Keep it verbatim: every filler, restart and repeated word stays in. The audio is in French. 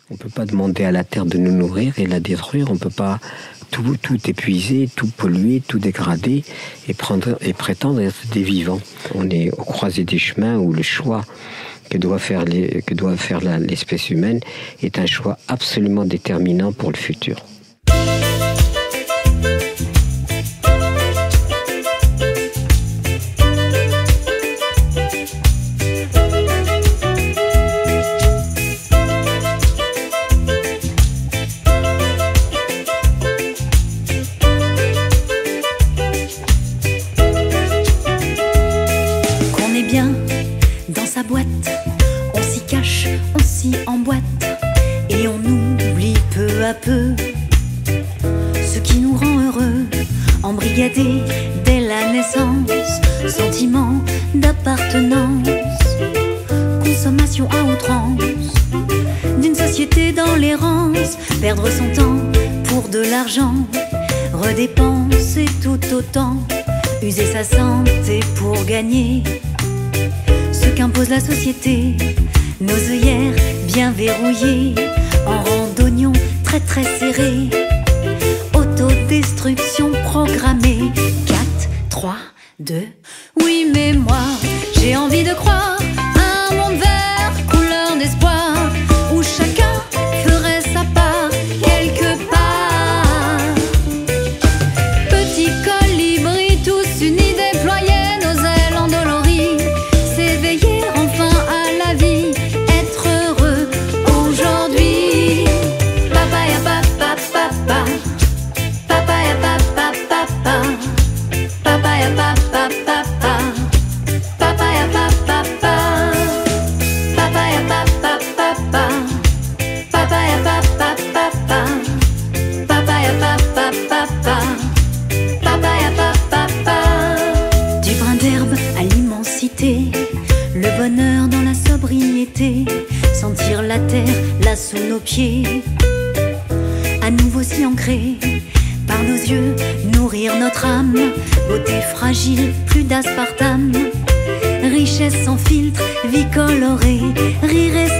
On ne peut pas demander à la terre de nous nourrir et la détruire. On ne peut pas tout, tout épuiser, tout polluer, tout dégrader et, prendre, et prétendre être des vivants. On est au croisé des chemins où le choix que doit faire, les, que doit faire la, l'espèce humaine est un choix absolument déterminant pour le futur. Dans sa boîte, on s'y cache, on s'y emboîte, et on oublie peu à peu ce qui nous rend heureux, embrigadés dès la naissance, sentiment d'appartenance, consommation à outrance, d'une société dans l'errance, perdre son temps pour de l'argent, redépenser tout autant, user sa santé pour gagner ce qu'impose la société, nos œillères bien verrouillées, en rang d'oignons très très serrés, autodestruction programmée. Quatre, trois, deux, oui mais moi j'ai envie de croire à un monde vert, couleur d'espoir, où chacun ferait sa part quelque part. Petit colibri tous unis déployés, nos ailes endolories, s'éveiller enfin à la vie, être heureux aujourd'hui. Papaya papa papa, papaya papa papa, papaya papa papa, papaya papa papa, papaya papa papa, papaya papa papa, papaya papa papa, papaya papa papa. Du brin d'herbe à l'immensité, le bonheur dans la sobriété, sentir la terre là sous nos pieds, à nouveau s'y ancrer, par nos yeux nourrir notre âme, beauté fragile, plus d'aspartame, richesse sans filtre, vie colorée, rire et